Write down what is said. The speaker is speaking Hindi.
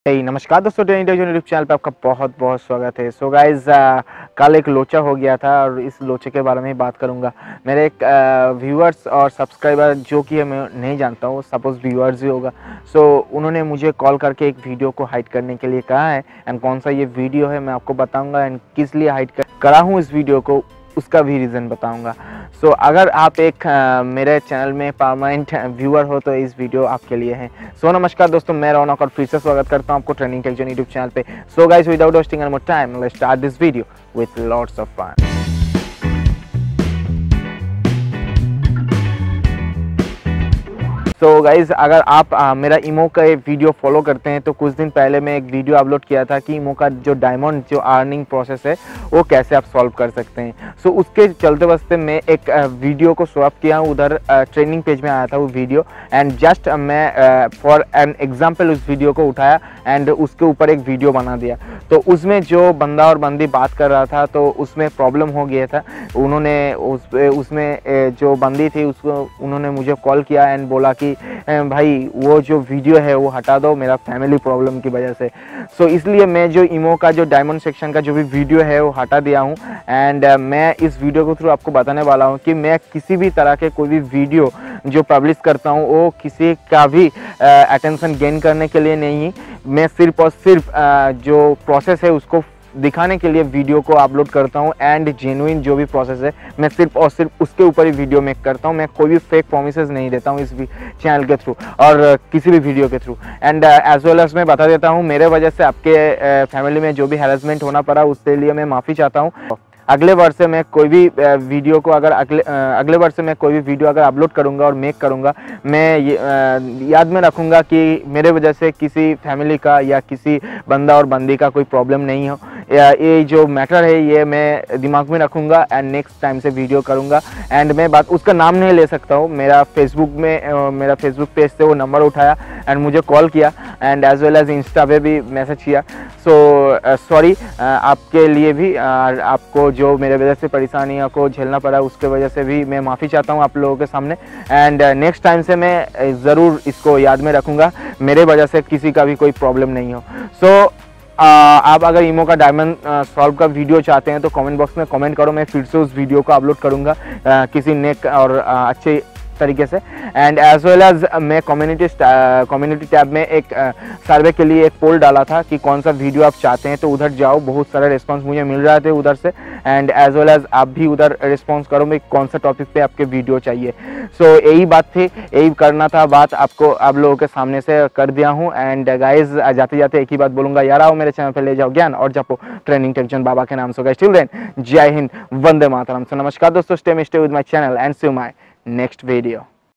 नमस्कार दोस्तों, ट्रेनिंग टेक्निक यूट्यूब चैनल पे आपका बहुत बहुत स्वागत है। सो गाइज, कल एक लोचा हो गया था और इस लोचे के बारे में ही बात करूंगा। मेरे एक व्यूअर्स और सब्सक्राइबर जो कि मैं नहीं जानता हूँ, सपोज व्यूअर्स ही होगा। सो उन्होंने मुझे कॉल करके एक वीडियो को हाइड करने के लिए कहा है एंड कौन सा ये वीडियो है मैं आपको बताऊँगा एंड किस लिए हाइड करा हूँ इस वीडियो को, उसका भी रीज़न बताऊंगा। सो अगर आप एक मेरे चैनल में परमानेंट व्यूअर हो तो इस वीडियो आपके लिए है। सो नमस्कार दोस्तों, मैं रौनक और फिर से स्वागत करता हूं आपको ट्रेनिंग टेक यूट्यूब चैनल पे। So guys, without wasting any more time, let's start this video with lots of fun. So guys, अगर आप मेरा ईमो का वीडियो फॉलो करते हैं तो कुछ दिन पहले मैं एक वीडियो अपलोड किया था कि ईमो का जो डायमंड जो अर्निंग प्रोसेस है वो कैसे आप सॉल्व कर सकते हैं। सो उसके चलते वास्ते मैं एक वीडियो को स्वैप किया हूँ, उधर ट्रेनिंग पेज में आया था वो वीडियो एंड जस्ट मैं फॉर एन एग्जाम्पल उस वीडियो को उठाया एंड उसके ऊपर एक वीडियो बना दिया। तो उसमें जो बंदा और बंदी बात कर रहा था तो उसमें प्रॉब्लम हो गया था। उन्होंने उसमें जो बंदी थी उसको उन्होंने मुझे कॉल किया एंड बोला कि भाई वो जो वीडियो है वो हटा दो मेरा फैमिली प्रॉब्लम की वजह से। सो इसलिए मैं जो ईमो का जो डायमंड सेक्शन का जो भी वीडियो है वो हटा दिया हूँ एंड मैं इस वीडियो के थ्रू आपको बताने वाला हूँ कि मैं किसी भी तरह के कोई भी वीडियो जो पब्लिश करता हूँ वो किसी का भी अटेंशन गेन करने के लिए नहीं। मैं सिर्फ और सिर्फ जो प्रोसेस है उसको दिखाने के लिए वीडियो को अपलोड करता हूं एंड जेन्युइन जो भी प्रोसेस है मैं सिर्फ और सिर्फ उसके ऊपर ही वीडियो मेक करता हूं। मैं कोई भी फेक प्रोमिसेस नहीं देता हूं इस चैनल के थ्रू और किसी भी वीडियो के through and as well as मैं बता देता हूं, मेरे वजह से आपके फैमिली में जो भी हैरेसमेंट होना पड़ा उसके लिए मैं माफ़ी चाहता हूं। अगले वर्ष से मैं कोई भी वीडियो को अगर अगले वर्ष से मैं कोई भी वीडियो अगर अपलोड करूंगा और मेक करूंगा, मैं याद में रखूंगा कि मेरे वजह से किसी फैमिली का या किसी बंदा और बंदी का कोई प्रॉब्लम नहीं हो। ये जो मैटर है ये मैं दिमाग में रखूंगा एंड नेक्स्ट टाइम से वीडियो करूंगा एंड मैं बात उसका नाम नहीं ले सकता हूँ। मेरा फेसबुक पेज से वो नंबर उठाया एंड मुझे कॉल किया and as well as insta पे भी मैसेज किया। सो सॉरी आपके लिए भी, आपको जो मेरे वजह से परेशानियों को झेलना पड़ा उसके वजह से भी मैं माफ़ी चाहता हूँ आप लोगों के सामने एंड नेक्स्ट टाइम से मैं ज़रूर इसको याद में रखूँगा, मेरे वजह से किसी का भी कोई प्रॉब्लम नहीं हो। सो आप अगर ईमो का डायमंड सॉल्व का वीडियो चाहते हैं तो कमेंट बॉक्स में कमेंट करो, मैं फिर से उस वीडियो को अपलोड करूँगा किसी नेक और अच्छे तरीके से एंड एज वेल एज मैं कम्युनिटी टैब में एक सर्वे के लिए एक पोल डाला था कि कौन सा वीडियो आप चाहते हैं, तो उधर जाओ, बहुत सारे रिस्पांस मुझे मिल रहे थे उधर से एंड एज वेल एज आप भी उधर रिस्पांस करो मैं कौन सा टॉपिक पे आपके वीडियो चाहिए। सो यही बात थी, यही करना था, बात आपको आप लोगों के सामने से कर दिया हूँ एंड गाइज जाते जाते एक ही बात बोलूँगा, यार आओ मेरे चैनल पे ले जाओ ज्ञान और जपो ट्रेनिंग टेक्निक बाबा के नाम से। गाइस टिल देन, जय हिंद, वंदे मातरम। सो नमस्कार दोस्तों, stay with my channel and see you my next video.